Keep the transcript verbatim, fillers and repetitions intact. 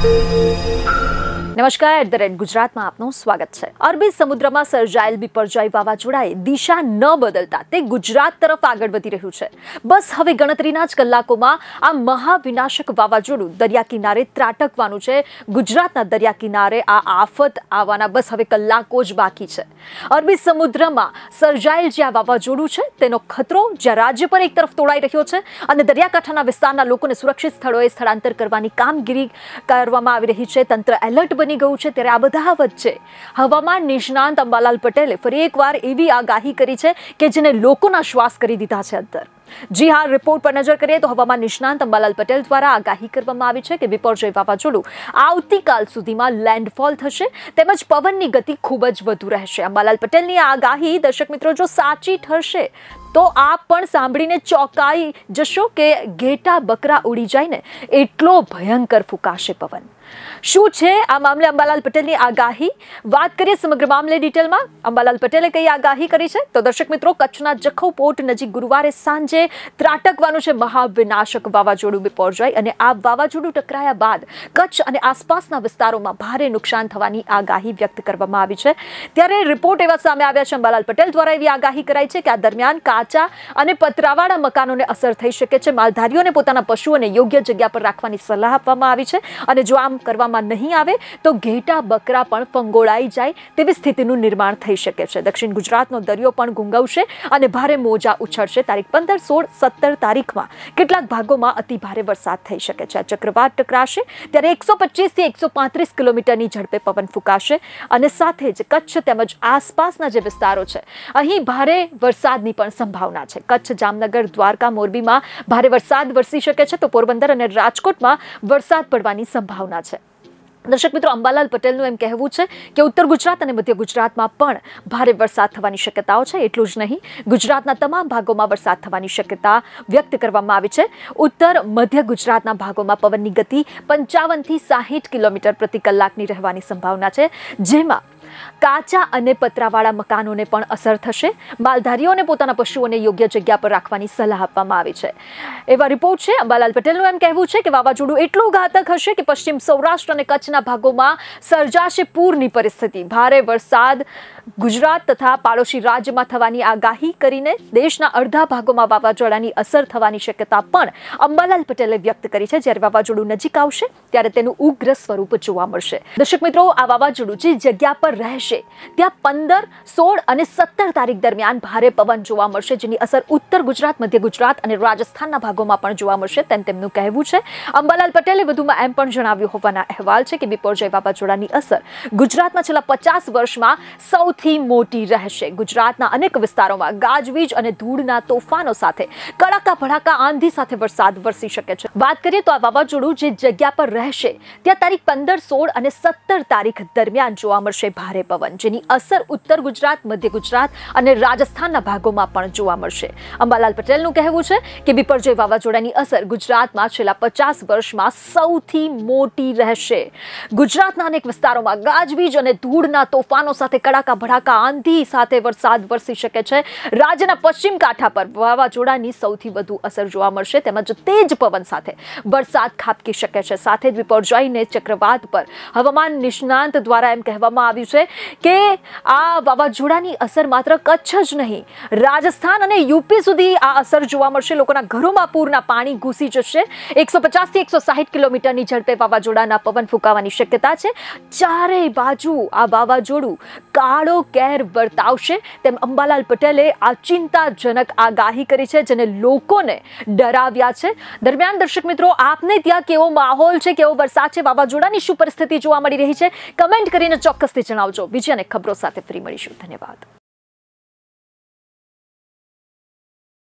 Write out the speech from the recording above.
નમસ્કાર, at the rate ગુજરાતમાં આપનું સ્વાગત છે। અરબી સમુદ્રમાં સર્જાયેલ બિપરજોય વાવાઝોડાએ દિશા ન બદલતા તે ગુજરાત તરફ આગળ વધી રહ્યું છે। બસ હવે ગણતરીના જ કલાકોમાં આ મહાવિનાશક વાવાઝોડું દરિયા કિનારે ત્રાટકવાનું છે। ગુજરાતના દરિયા કિનારે આ આફત આવવાના બસ હવે કલાકો જ બાકી છે। અરબી સમુદ્રમાં સર્જાયેલ જે આ વાવાઝોડું છે તેનો ખતરો જ્યાં રાજ્ય પર એક તરફ તોડાઈ રહ્યો છે અને દરિયાકાંઠાના વિસ્તારના લોકોને સુરક્ષિત સ્થળોએ સ્થળાંતર કરવાની કામગીરી કરવામાં આવી રહી છે। તંત્ર એલર્ટ બની ગયું છે। ત્યારે આ બધા વચ્ચે હવામાન નિષ્ણાંત અંબાલાલ પટેલે ફરી એકવાર એવી આગાહી કરી છે કે જેને લોકોના શ્વાસ કરી દીધા છે અંદર। જી હા, રિપોર્ટ પર નજર કરીએ તો હવામાન નિષ્ણાંત અંબાલાલ પટેલ દ્વારા આગાહી કરવામાં આવી છે કે બિપરજોય વાવાઝોડું આવતીકાલ સુધીમાં લેન્ડફોલ થશે તેમજ પવનની ગતિ ખૂબ જ વધુ રહેશે। અંબાલાલ પટેલની આ આગાહી દર્શક મિત્રો જો સાચી ઠરશે તો આપ પણ સાંભળીને ચોંકાઈ જશો કે ઘેટા બકરા ઉડી જાય ને એટલો ભયંકર ફૂંકાશે પવન। શું છે આ મામલે અંબાલાલ પટેલની આગાહી? વાત કરીએ સમગ્ર મામલે ડિટેલમાં। અંબાલાલ પટેલે કઈ આગાહી કરી છે તો દર્શક મિત્રો, કચ્છના જખૌ પોર્ટ નજીક ગુરુવારે સાંજે ત્રાટકવાનું છે મહાવિનાશક વાવાઝોડું બિપરજોય અને આ વાવાઝોડું ટકરાયા બાદ કચ્છ અને આસપાસના વિસ્તારોમાં ભારે નુકસાન થવાની આગાહી વ્યક્ત કરવામાં આવી છે। ત્યારે રિપોર્ટ એવા સામે આવ્યા છે, અંબાલાલ પટેલ દ્વારા એવી આગાહી કરાઈ છે કે આ દરમિયાન કાચા અને પતરાવાળા મકાનોને અસર થઈ શકે છે। માલધારીઓને પોતાના પશુઓને યોગ્ય જગ્યા પર રાખવાની સલાહ આપવામાં આવી છે અને જો આમ કરવામાં નહીં આવે તો ઘેટા બકરા પણ ફંગોળાઈ જાય તેવી સ્થિતિનું નિર્માણ થઈ શકે છે। દક્ષિણ ગુજરાતનો દરિયો પણ ગુંગવશે અને ભારે મોજા ઉછળશે। તારીખ પંદર સોળ સત્તર તારીખમાં કેટલાક ભાગોમાં અતિ ભારે વરસાદ થઈ શકે છે। આ ચક્રવાત ટકરાશે ત્યારે એકસો પચીસ થી એકસો પાંત્રીસ કિલોમીટરની ઝડપે પવન ફૂંકાશે અને સાથે જ કચ્છ તેમજ આસપાસના જે વિસ્તારો છે અહીં ભારે વરસાદની પણ સંભાવના છે। કચ્છ, જામનગર, દ્વારકા, મોરબીમાં ભારે વરસાદ વરસી શકે છે તો પોરબંદર અને રાજકોટમાં વરસાદ પડવાની સંભાવના છે। દર્શક મિત્રો, અંબાલાલ પટેલનું એમ કહેવું છે કે ઉત્તર ગુજરાત અને મધ્ય ગુજરાતમાં પણ ભારે વરસાદ થવાની શક્યતાઓ છે। એટલું જ નહીં, ગુજરાતના તમામ ભાગોમાં વરસાદ થવાની શક્યતા વ્યક્ત કરવામાં આવી છે। ઉત્તર મધ્ય ગુજરાતના ભાગોમાં પવનની ગતિ પંચાવન થી સાહીઠ કિલોમીટર પ્રતિ કલાકની રહેવાની સંભાવના છે, જેમાં કાચા અને પતરાવાળા મકાનોને પણ અસર થશે। માલધારીઓને પોતાના પશુઓને યોગ્ય જગ્યા પર રાખવાની સલાહ આપવામાં આવી છે એવા રિપોર્ટ છે। અંબાલાલ પટેલનું એમ કહેવું છે કે વાવાઝોડું એટલું ઘાતક હશે કે પશ્ચિમ સૌરાષ્ટ્ર અને કચ્છના ભાગોમાં સર્જાશે પૂરની પરિસ્થિતિ। ભારે વરસાદ ગુજરાત તથા પાડોશી રાજ્યમાં થવાની આગાહી કરીને દેશના અડધા ભાગોમાં વાવાઝોડાની અસર થવાની શક્યતા પણ અંબાલાલ પટેલે વ્યક્ત કરી છે। જ્યારે વાવાઝોડું નજીક આવશે ત્યારે તેનું ઉગ્ર સ્વરૂપ જોવા મળશે। દર્શક મિત્રો, આ વાવાઝોડું જે જગ્યા પર રહેશે ત્યાં પંદર સોળ અને સત્તર તારીખ દરમિયાન ભારે પવન જોવા મળશે, જેની અસર ઉત્તર ગુજરાત, મધ્ય ગુજરાત અને રાજસ્થાનના ભાગોમાં પણ જોવા મળશે તેમ તેમનું કહેવું છે। અંબાલાલ પટેલે વધુમાં એમ પણ જણાવ્યું હોવાના અહેવાલ છે કે બિપરજોય વાવાઝોડાની અસર ગુજરાતમાં છેલ્લા પચાસ વર્ષમાં સૌથી મોટી રહેશે। ગુજરાતના અનેક વિસ્તારોમાં ગાજવીજ અને ધૂળના તોફાનો સાથે કડાકા ભડાકા આંધી સાથે વરસાદ વરસી શકે છે। વાત કરીએ તો આ વાવાઝોડું જે જગ્યા પર રહેશે ત્યાં તારીખ પંદર સોળ અને સત્તર તારીખ દરમિયાન જોવા મળશે ભારે પવન, જેની અસર ઉત્તર ગુજરાત, મધ્ય ગુજરાત અને રાજસ્થાનના ભાગોમાં પણ જોવા મળશે। અંબાલાલ પટેલનું કહેવું છે કે બિપરજોય વાવાઝોડાની અસર ગુજરાતમાં છેલ્લા પચાસ વર્ષમાં સૌથી મોટી રહેશે। ગુજરાતના અનેક વિસ્તારોમાં ગાજવીજ અને ધૂળના તોફાનો સાથે કડાકા ભડાકા આંધી સાથે વરસાદ વરસી શકે છે। રાજ્યના પશ્ચિમ કાંઠા પર વાવાઝોડાની સૌથી વધુ અસર જોવા મળશે તેમજ તેજ પવન સાથે વરસાદ ખાબકી શકે છે। સાથે જ બિપરજોયને ચક્રવાત પર હવામાન નિષ્ણાંત દ્વારા એમ કહેવામાં આવ્યું છે કે આ વાવાઝોડાની અસર માત્ર કચ્છ જ નહીં, રાજસ્થાન અને યુપી સુધી આ અસર જોવા મળશે। લોકોના ઘરોમાં પૂરના પાણી ઘૂસી જશે। એકસો પચાસ થી એકસો સાહીઠ કિલોમીટરની ઝડપે વાવાઝોડાના પવન ફૂંકાવાની શક્યતા છે। ચારેય બાજુ આ વાવાઝોડું કાળો કેર વર્તાવશે તેમ અંબાલાલ પટેલે આ ચિંતાજનક આગાહી કરી છે, જેને લોકોને ડરાવ્યા છે। દરમિયાન દર્શક મિત્રો, આપને ત્યાં કેવો માહોલ છે, કેવો વરસાદ છે, વાવાઝોડાની શું પરિસ્થિતિ જોવા મળી રહી છે, કમેન્ટ કરીને ચોક્કસથી જણાવજો। બીજી અનેક ખબરો સાથે ફરી મળીશું। ધન્યવાદ।